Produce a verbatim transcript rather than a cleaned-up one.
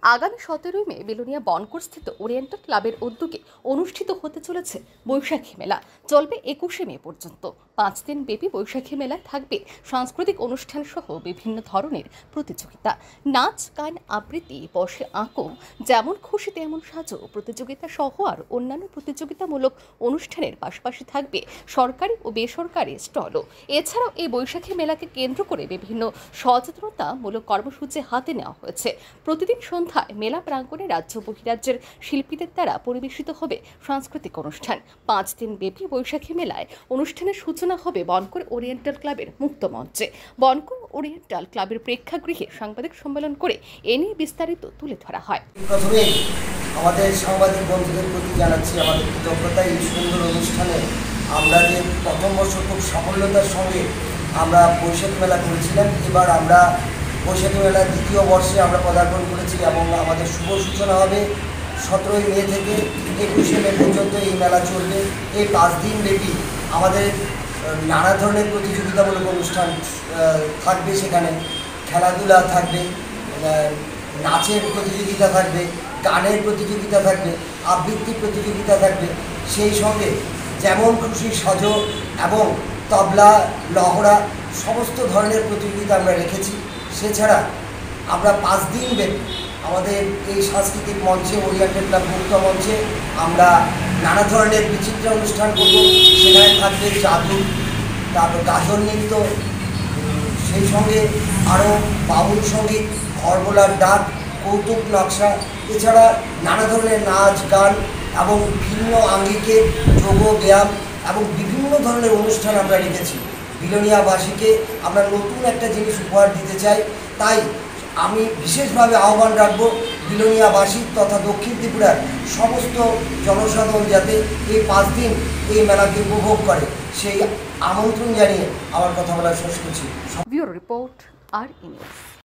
আগামী সতেরোই মে বিলোনিয়া বনকরস্থিত ওরিয়েন্টাল ক্লাবের উদ্যোগে অনুষ্ঠিত হতে চলেছে বৈশাখী মেলা। চলবে একুশে মে পর্যন্ত। পাঁচ দিন ব্যাপী বৈশাখী মেলায় থাকবে সাংস্কৃতিক অনুষ্ঠান সহ বিভিন্ন ধরনের প্রতিযোগিতা, নাচ, গান, আবৃত্তি, বসে আঁকো, যেমন খুশি তেমন সাজো প্রতিযোগিতা সহ আর অন্যান্য প্রতিযোগিতামূলক অনুষ্ঠানের পাশাপাশি থাকবে সরকারি ও বেসরকারি স্টলও। এছাড়াও এই বৈশাখী মেলাকে কেন্দ্র করে বিভিন্ন সচেতনতামূলক কর্মসূচি হাতে নেওয়া হয়েছে। প্রতিদিন সন্ধ্যায় মেলা প্রাঙ্গণে রাজ্য বহিরাজ্যের শিল্পীদের দ্বারা পরিবেশিত হবে সাংস্কৃতিক অনুষ্ঠান। পাঁচ দিন ব্যাপী বৈশাখী মেলায় অনুষ্ঠানের সূচনা হবে বনকর ওরিয়েন্টাল ক্লাবের মুক্ত মঞ্চে। বনকর ওরিয়েন্টাল ক্লাবের প্রেক্ষাগৃহে সাংবাদিক সম্মেলন করে এ নিয়ে বিস্তারিত তুলে ধরা হয়। প্রথমে আমাদের সাংবাদিক বন্ধুদের প্রতি জানাচ্ছি আমাদের কৃতজ্ঞতা। এই সুন্দর অনুষ্ঠানে আমরা যে প্রথম বর্ষ খুব সাফল্যতার সঙ্গে আমরা বৈশাখী মেলা করেছিলাম, এবার আমরা বৈশাখী মেলার দ্বিতীয় বর্ষে আমরা পদার্পণ করেছি এবং আমাদের শুভ সূচনা হবে সতেরোই মে থেকে একুশে মে পর্যন্ত এই মেলা চলবে। এই পাঁচ দিন ব্যাপী আমাদের নানা ধরনের প্রতিযোগিতামূলক অনুষ্ঠান থাকবে, সেখানে খেলাধুলা থাকবে, নাচের প্রতিযোগিতা থাকবে, গানের প্রতিযোগিতা থাকবে, আবৃত্তি প্রতিযোগিতা থাকবে। সেই সঙ্গে যেমন খুশি সাজো এবং তবলা, লহরা সমস্ত ধরনের প্রতিযোগিতা আমরা রেখেছি। সেছাড়া আমরা পাঁচ দিন ব্যাপী আমাদের এই সাংস্কৃতিক মঞ্চে, ওরিয়েন্টাল ক্লাব মুক্ত মঞ্চে আমরা নানা ধরনের বিচিত্র অনুষ্ঠান করব। সেখানে থাকবে জাদু, তারপর গাজন নৃত্য, সেই সঙ্গে আরও বাউল সঙ্গীত, ঘরগোলার ডাক, কৌতুক নকশা, এছাড়া নানা ধরনের নাচ, গান এবং ভিন্ন আঙ্গিকের যোগ ব্যায়াম এবং বিভিন্ন ধরনের অনুষ্ঠান আমরা রেখেছি। বিলোনিয়াবাসীকে আমরা নতুন একটা জিনিস উপহার দিতে চাই, তাই আমি বিশেষভাবে আহ্বান রাখবো বিলোনিয়াবাসী তথা দক্ষিণ ত্রিপুরার সমস্ত জনসাধারণ যাতে এই পাঁচ দিন এই মেলাকে উপভোগ করে, সেই আমন্ত্রণ জানিয়ে আমার কথা বলার শেষ করছি। ব্যুরো রিপোর্ট আর ইনিউজ।